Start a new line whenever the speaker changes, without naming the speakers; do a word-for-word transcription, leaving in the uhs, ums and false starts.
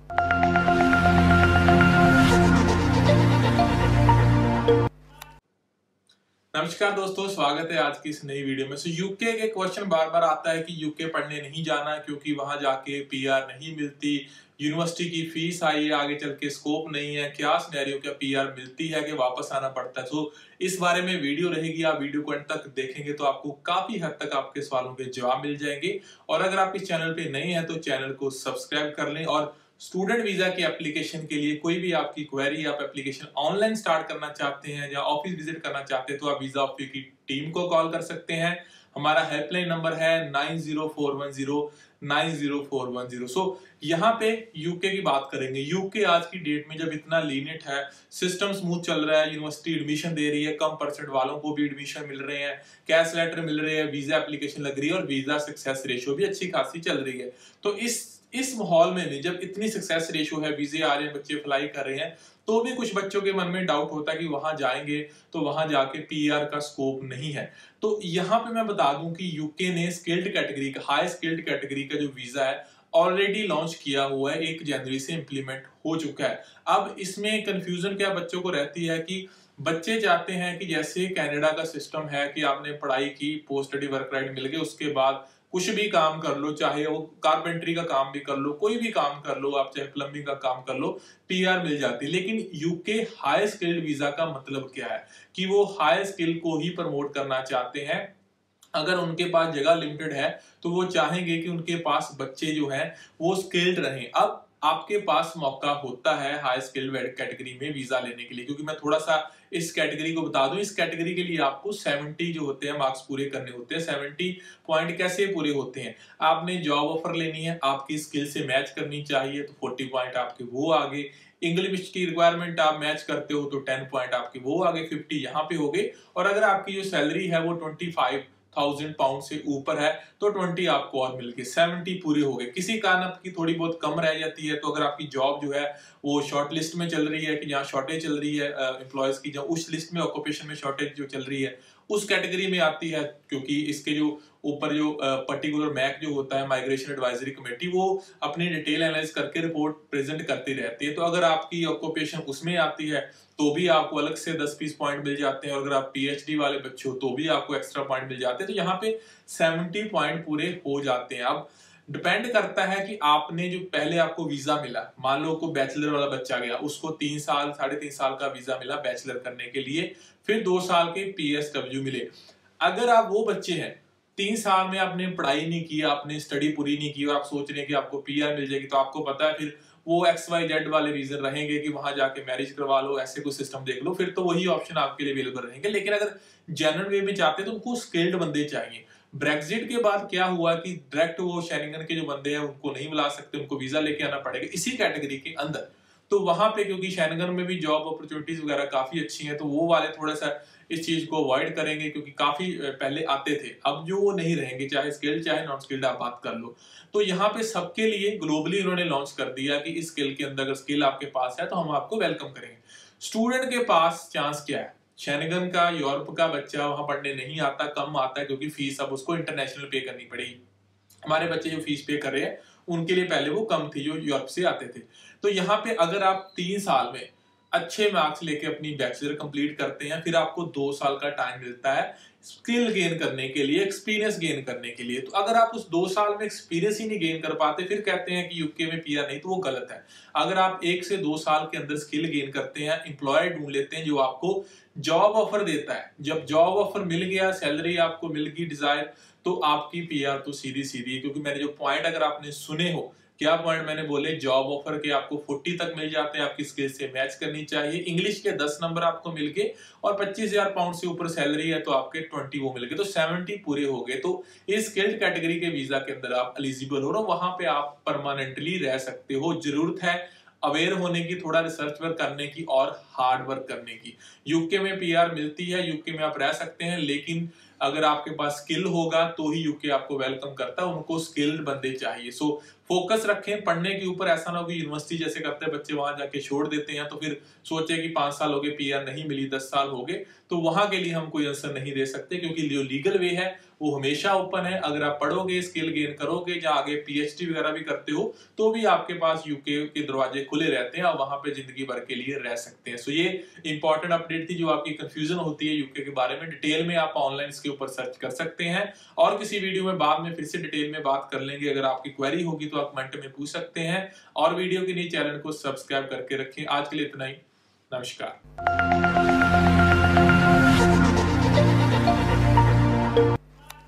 नमस्कार दोस्तों, स्वागत है आज की इस नई वीडियो में। सो यूके के क्वेश्चन बार बार आता है कि यूके पढ़ने नहीं जाना क्योंकि वहां जाके पीआर नहीं मिलती, यूनिवर्सिटी की फीस आई है, आगे चल के स्कोप नहीं है, क्या सिनेरियो, क्या पीआर मिलती है कि वापस आना पड़ता है। सो इस बारे में वीडियो रहेगी, आप वीडियो को अंत तक देखेंगे तो आपको काफी हद तक आपके सवालों के जवाब मिल जाएंगे। और अगर आप इस चैनल पे नए हैं तो चैनल को सब्सक्राइब कर लें। और स्टूडेंट वीजा की एप्लीकेशन के लिए कोई भी आपकी क्वेरी, आप एप्लीकेशन ऑनलाइन स्टार्ट करना चाहते हैं या ऑफिस विजिट करना चाहते हैं तो आप वीजा ऑफिस की टीम को कॉल कर सकते हैं। हमारा हेल्पलाइन नंबर है nine zero four one zero nine zero four one zero. So यहाँ पे यूके की बात करेंगे। यूके आज की डेट में जब इतना लीनिट है, सिस्टम स्मूथ चल रहा है, यूनिवर्सिटी एडमिशन दे रही है, कम परसेंट वालों को भी एडमिशन मिल रहे हैं, कैश लेटर मिल रहे हैं, वीजा एप्लीकेशन लग रही है और वीजा सक्सेस रेशियो भी अच्छी खासी चल रही है। तो इस इस माहौल में भी जब इतनी सक्सेस रेशियो है, वीजे आ रहे हैं, बच्चे अप्लाई कर रहे हैं, तो भी कुछ बच्चों के मन में डाउट होता है कि वहां जाएंगे तो वहां जाके पीआर का स्कोप नहीं है। तो यहाँ पे मैं बता दूं कि यूके ने स्किल्ड कैटेगरी का, हाई स्किल्ड कैटेगरी का जो वीजा है ऑलरेडी लॉन्च किया हुआ है, एक जनवरी से इंप्लीमेंट हो चुका है। अब इसमें कंफ्यूजन क्या बच्चों को रहती है कि बच्चे चाहते हैं कि जैसे कनाडा का सिस्टम है कि आपने पढ़ाई की, पोस्ट स्टडी वर्क राइट मिल गए, उसके बाद कुछ भी काम कर लो, चाहे वो कारपेंट्री का काम भी कर लो, कोई भी काम कर लो आप, चाहे प्लम्बिंग का काम कर लो, पीआर मिल जाती है। लेकिन यूके हाई स्किल्ड वीजा का मतलब क्या है कि वो हाई स्किल को ही प्रमोट करना चाहते हैं। अगर उनके पास जगह लिमिटेड है तो वो चाहेंगे कि उनके पास बच्चे जो हैं वो स्किल्ड रहें। अब आपके पास मौका होता है हाई स्किल्ड कैटेगरी में वीजा लेने के लिए, क्योंकि मैं थोड़ा सा इस कैटेगरी को बता दूं। इस कैटेगरी के लिए आपको सत्तर जो होते हैं मार्क्स पूरे करने होते हैं। सत्तर पॉइंट कैसे पूरे होते हैं? आपने जॉब ऑफर लेनी है, आपकी स्किल से मैच करनी चाहिए तो चालीस पॉइंट आपके वो आगे। इंग्लिश की रिक्वायरमेंट आप मैच करते हो तो दस पॉइंट आपके वो आगे, पचास यहाँ पे हो गए। और अगर आपकी जो सैलरी है वो पच्चीस थाउजेंड पाउंड से ऊपर है तो बीस आपको और मिल गए, सत्तर पूरे हो गए। किसी कारण आपकी थोड़ी बहुत कम रह जाती है तो अगर आपकी जॉब जो है वो शॉर्ट लिस्ट में चल रही है कि जहाँ शॉर्टेज चल रही है एम्प्लॉयज की, जहाँ उस लिस्ट में ऑक्यूपेशन में शॉर्टेज जो चल रही है उस कैटेगरी में आती है, क्योंकि इसके जो ऊपर जो पर्टिकुलर मैक जो होता है, माइग्रेशन एडवाइजरी कमेटी, वो अपनी डिटेल एनालाइज करके रिपोर्ट प्रेजेंट करती रहती है। तो अगर आपकी ऑक्यूपेशन उसमें आती है तो भी आपको अलग से दस बीस पॉइंट मिल जाते हैं, और अगर आप पीएचडी वाले बच्चे हो तो भी आपको एक्स्ट्रा पॉइंट मिल जाते हैं। तो यहाँ पे सत्तर पॉइंट पूरे हो जाते हैं। अब डिपेंड करता है कि आपने जो पहले आपको वीजा मिला, मान लो को बैचलर वाला बच्चा गया, उसको तीन साल साढ़े तीन साल का वीजा मिला बैचलर करने के लिए, फिर दो साल के पीएसडब्ल्यू मिले। अगर आप वो बच्चे हैं, तीन साल में आपने पढ़ाई नहीं की, आपने स्टडी पूरी नहीं की और आप सोच रहे हैं कि आपको पीआर मिल जाएगी, तो आपको पता है फिर वो एक्स वाई जेड वाले रीजन रहेंगे कि वहां जाके मैरिज करवा लो, ऐसे कोई सिस्टम देख लो, फिर तो वही ऑप्शन आपके लिए अवेलेबल रहेंगे। लेकिन अगर जनरल वे में चाहते हैं तो उनको स्किल्ड बंदे चाहिए। ब्रेक्जिट के बाद क्या हुआ कि डायरेक्ट वो शेंगन के जो बंदे हैं उनको नहीं बुला सकते, उनको वीजा लेके आना पड़ेगा इसी कैटेगरी के अंदर। तो वहां पे क्योंकि शेंगन में भी जॉब अपॉर्चुनिटीज वगैरह काफी अच्छी हैं, तो वो वाले थोड़ा सा इस चीज को अवॉइड करेंगे, क्योंकि काफी पहले आते थे, अब जो वो नहीं रहेंगे, चाहे स्किल्ड चाहे नॉन स्किल्ड आप बात कर लो। तो यहाँ पे सबके लिए ग्लोबली उन्होंने लॉन्च कर दिया कि इस स्किल के अंदर अगर स्किल आपके पास है तो हम आपको वेलकम करेंगे। स्टूडेंट के पास चांस क्या है? शेंगन का, यूरोप का बच्चा वहां पढ़ने नहीं आता, कम आता है क्योंकि फीस अब उसको इंटरनेशनल पे करनी पड़ेगी। हमारे बच्चे जो फीस पे कर रहे हैं उनके लिए पहले वो कम थी जो यूरोप से आते थे। तो यहाँ पे अगर आप तीन साल में अच्छे मार्क्स लेके अपनी बैचलर कंप्लीट करते हैं, फिर आपको दो साल का टाइम मिलता है स्किल गेन करने के लिए, एक्सपीरियंस गेन करने के लिए। तो अगर आप उस दो साल में एक्सपीरियंस ही नहीं गेन कर पाते, फिर कहते हैं कि यूके में पीआर नहीं, तो वो गलत है। अगर आप एक से दो साल के अंदर स्किल गेन करते हैं, एम्प्लॉय ढूंढ लेते हैं जो आपको जॉब ऑफर देता है, जब जॉब ऑफर मिल गया, सैलरी आपको मिल गई डिजायर, तो आपकी पीआर तो सीधी सीधी है। क्योंकि मैंने जो पॉइंट अगर आपने सुने हो, क्या पॉइंट मैंने बोले, जॉब ऑफर के आपको चालीस तक मिल जाते हैं, आपकी स्किल से मैच करनी चाहिए, इंग्लिश के दस नंबर आपको मिल गए और पच्चीस हजार पाउंड से ऊपर सैलरी है तो आपके बीस वो मिल गए, तो सत्तर पूरे हो गए। तो इस स्किल्ड कैटेगरी के वीजा के अंदर आप एलिजिबल हो, वहां पे आप परमानेंटली रह सकते हो। जरूरत है अवेयर होने की, थोड़ा रिसर्च वर्क करने की और हार्ड वर्क करने की। यूके में पीआर मिलती है, यूके में आप रह सकते हैं, लेकिन अगर आपके पास स्किल होगा तो ही यूके आपको वेलकम करता है, उनको स्किल्ड बंदे चाहिए। सो फोकस रखें पढ़ने के ऊपर, ऐसा ना हो कि यूनिवर्सिटी जैसे करते हैं बच्चे वहां जाके छोड़ देते हैं तो फिर सोचे कि पांच साल हो गए पीआर नहीं मिली, दस साल हो गए, तो वहां के लिए हम कोई आंसर नहीं दे सकते, क्योंकि जो लीगल वे है वो हमेशा ओपन है। अगर आप पढ़ोगे, स्किल गेन करोगे या आगे पीएचडी वगैरह भी करते हो तो भी आपके पास यूके के दरवाजे खुले रहते हैं और वहां पे जिंदगी भर के लिए रह सकते हैं। सो ये इंपॉर्टेंट अपडेट थी। जो आपकी कंफ्यूजन होती है यूके के बारे में, डिटेल में आप ऑनलाइन इसके ऊपर सर्च कर सकते हैं और किसी वीडियो में बाद में फिर से डिटेल में बात कर लेंगे। अगर आपकी क्वेरी होगी तो आप कमेंट में पूछ सकते हैं और वीडियो के नीचे चैनल को सब्सक्राइब करके रखें। आज के लिए इतना ही, नमस्कार।